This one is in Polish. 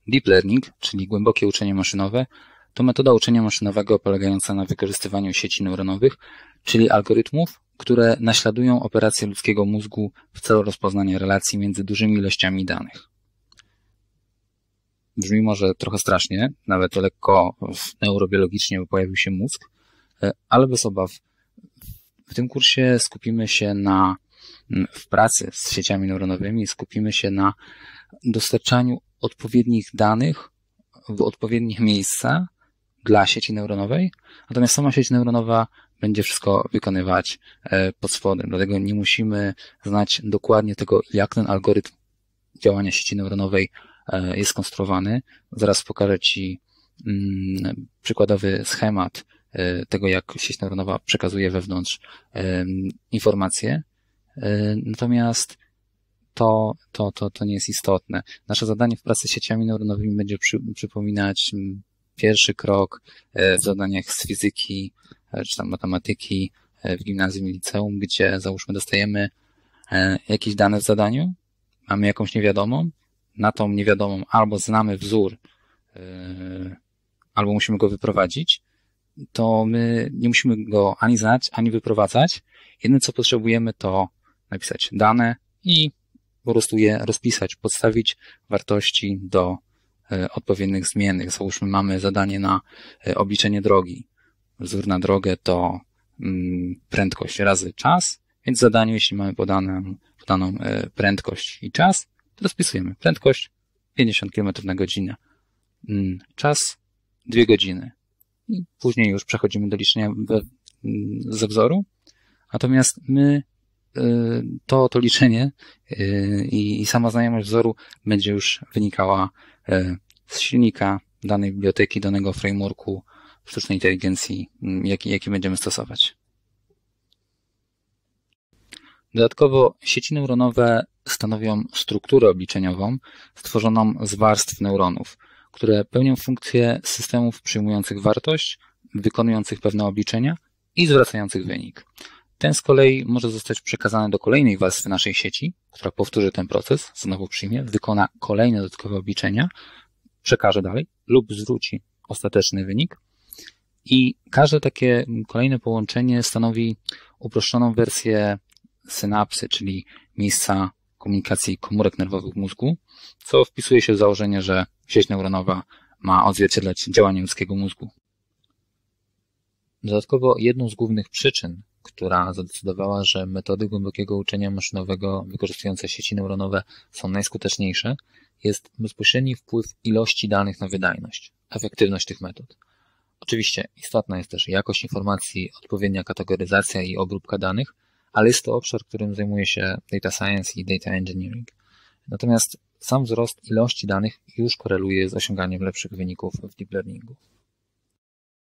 Deep Learning, czyli głębokie uczenie maszynowe, to metoda uczenia maszynowego polegająca na wykorzystywaniu sieci neuronowych, czyli algorytmów, które naśladują operacje ludzkiego mózgu w celu rozpoznania relacji między dużymi ilościami danych. Brzmi może trochę strasznie, nawet lekko neurobiologicznie, bo pojawił się mózg, ale bez obaw. W tym kursie skupimy się w pracy z sieciami neuronowymi, skupimy się na dostarczaniu odpowiednich danych w odpowiednie miejsca dla sieci neuronowej, natomiast sama sieć neuronowa będzie wszystko wykonywać pod spodem, dlatego nie musimy znać dokładnie tego, jak ten algorytm działania sieci neuronowej jest skonstruowany. Zaraz pokażę Ci przykładowy schemat tego, jak sieć neuronowa przekazuje wewnątrz informacje. Natomiast to nie jest istotne. Nasze zadanie w pracy z sieciami neuronowymi będzie przypominać pierwszy krok w zadaniach z fizyki czy tam matematyki w gimnazjum i liceum, gdzie załóżmy dostajemy jakieś dane w zadaniu, mamy jakąś niewiadomą, na tą niewiadomą albo znamy wzór, albo musimy go wyprowadzić, to my nie musimy go ani znać, ani wyprowadzać. Jedyne, co potrzebujemy, to napisać dane i po prostu je rozpisać, podstawić wartości do odpowiednich zmiennych. Załóżmy, mamy zadanie na obliczenie drogi. Wzór na drogę to prędkość razy czas, więc w zadaniu, jeśli mamy podaną prędkość i czas, to rozpisujemy prędkość 50 km na godzinę. Czas 2 godziny. I później już przechodzimy do liczenia ze wzoru. Natomiast my to liczenie i sama znajomość wzoru będzie już wynikała z silnika danej biblioteki, danego frameworku sztucznej inteligencji, jaki będziemy stosować. Dodatkowo sieci neuronowe stanowią strukturę obliczeniową stworzoną z warstw neuronów, które pełnią funkcję systemów przyjmujących wartość, wykonujących pewne obliczenia i zwracających wynik. Ten z kolei może zostać przekazany do kolejnej warstwy naszej sieci, która powtórzy ten proces, znowu przyjmie, wykona kolejne dodatkowe obliczenia, przekaże dalej lub zwróci ostateczny wynik. I każde takie kolejne połączenie stanowi uproszczoną wersję synapsy, czyli miejsca komunikacji komórek nerwowych w mózgu, co wpisuje się w założenie, że sieć neuronowa ma odzwierciedlać działanie ludzkiego mózgu. Dodatkowo jedną z głównych przyczyn, która zadecydowała, że metody głębokiego uczenia maszynowego wykorzystujące sieci neuronowe są najskuteczniejsze, jest bezpośredni wpływ ilości danych na wydajność, efektywność tych metod. Oczywiście istotna jest też jakość informacji, odpowiednia kategoryzacja i obróbka danych, ale jest to obszar, którym zajmuje się data science i data engineering. Natomiast sam wzrost ilości danych już koreluje z osiąganiem lepszych wyników w deep learningu.